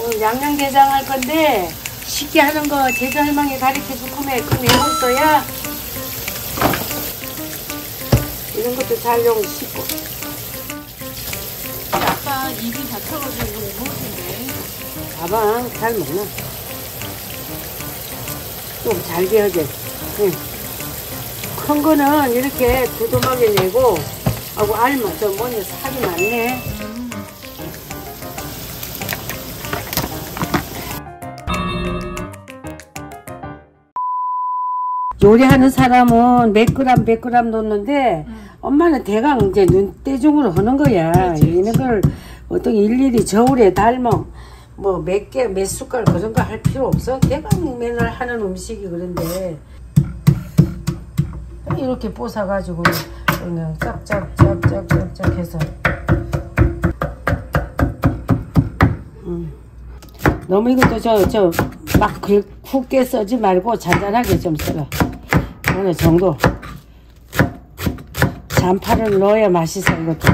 양념게장 할 건데 쉽게 하는 거 제주 할머니 가르쳐줄 거면 그 외웠어야 이런 것도 잘 좀 씻고. 아빠 입이 다쳐가지고 못 먹을 텐데. 가방 잘 먹나? 좀 잘게 하게. 응. 큰 거는 이렇게 두툼하게 내고, 하고 알만, 저 뭐냐, 살이 많네. 요리하는 사람은 몇 그램 넣는데, 엄마는 대강 이제 눈대중으로 하는 거야. 이런 걸 어떤 일일이 저울에 달면 뭐 몇 개, 몇 숟갈 그런 거 할 필요 없어. 대강 맨날 하는 음식이 그런데 이렇게 뽀사가지고 그냥 짝짝짝짝짝짝 해서 너무 이것도 막 굵게 써지 말고 잔잔하게 좀 써라. 어느 정도 잔파를 넣어야 맛있어. 이것도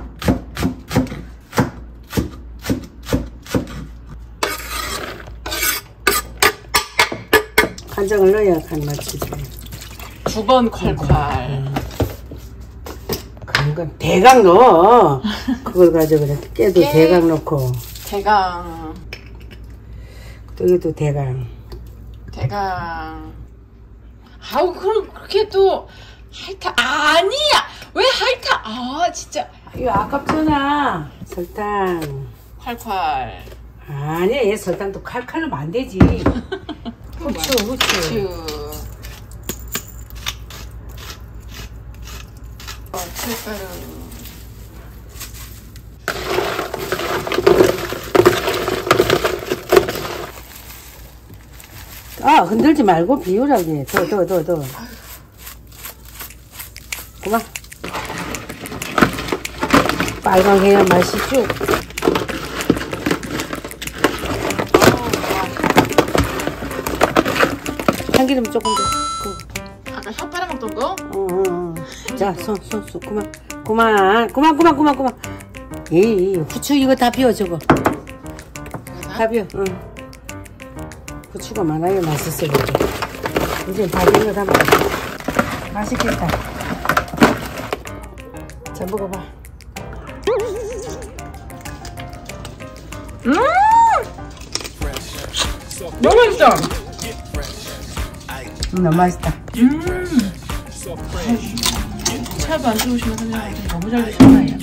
간장을 넣어야 간 맛이지. 두 번 콸콸. 그런 건 대강 넣어. 그걸 가지고 그래. 깨도 대강 넣고. 대강. 또 이것도 대강. 아우 그럼 그렇게 또 하이타 아니야. 왜 하이타? 아 진짜. 이거 아깝잖아. 설탕. 콸콸. 아니야, 얘 설탕도 칼칼 넣으면 안 되지. 후추. 칠가루. 흔들지 말고 비율하게. 더. 그만. 빨강해야 맛있죠? 참기름 조금 더. 아까 혓바람 먹던 거? 자, 손. 그만. 에이, 후추 이거 다 비워, 저거. 다 비워, 응. 후추가 많아야 맛있어, 이렇게. 이제 다 비운 거 다 먹어. 맛있겠다. 자, 먹어봐. 너무 맛있어. 너무 맛있다. 차도 안 좋으시면 그냥 너무 잘 드셨나요?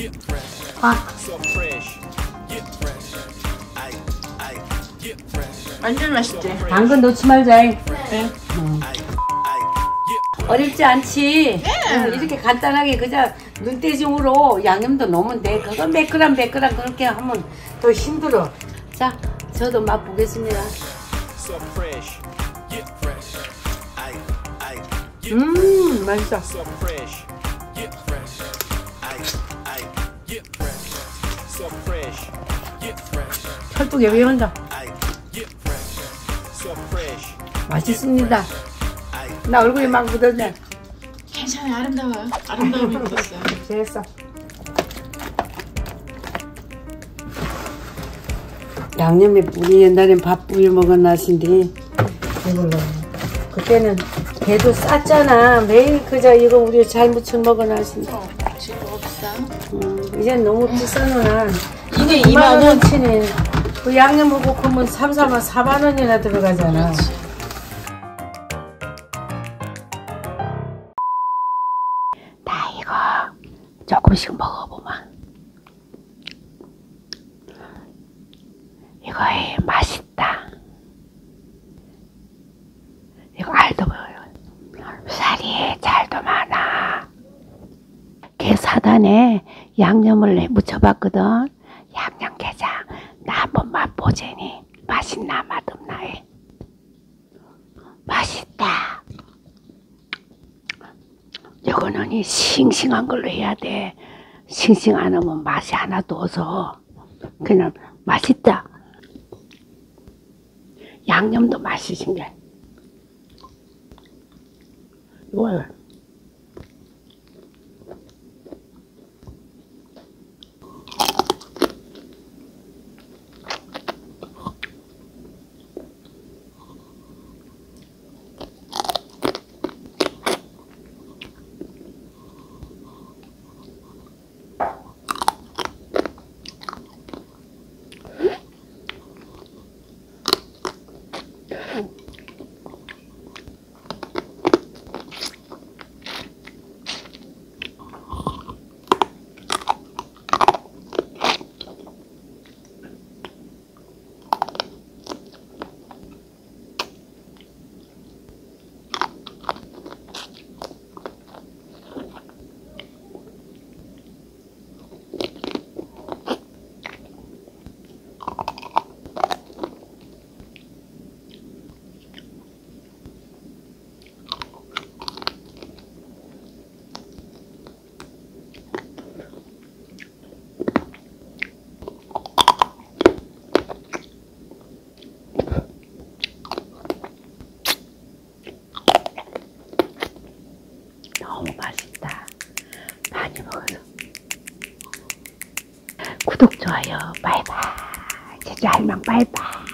완전 맛있지? 당근 넣지 말자. 네. 어렵지 않지? 네. 이렇게 간단하게 그냥 눈대중으로 양념도 넣으면 돼. 그거 몇 그램 그렇게 하면 더 힘들어. 자, 저도 맛보겠습니다. 맛있어. 찰떡 예비한다. 맛있습니다. 나 얼굴이 막 묻었네. 괜찮아요. 아름다워요. 아름다움이 묻었어요. 됐어. 양념에 우리 옛날엔 밥 부려 먹은 맛인데 이걸로 그때는 배도 쌌잖아. 매일 그저 이거 우리 잘 무쳐 먹은 맛인데 지금 없어. 이젠 너무 비싸노나. 이게 2만 원치네. 그 양념하고 그러면 4만 원이나 들어가잖아. 그렇지. 나 이거 조금씩 먹어보마. 이거 맛있다. 이거 알도 보여요. 살이 잘도 많아. 게 사단에 양념을 묻혀봤거든. 양념게장. 나 한번 맛보자니. 맛있나 맛없나 해. 맛있다. 이거는 이 싱싱한 걸로 해야 돼. 싱싱 안 하면 맛이 하나도 없어. 그냥 맛있다. 양념도 맛있은 게. 이거요. 너무 맛있다. 많이 먹어서. 구독, 좋아요, 바이바이. 제주 할망 바이바이.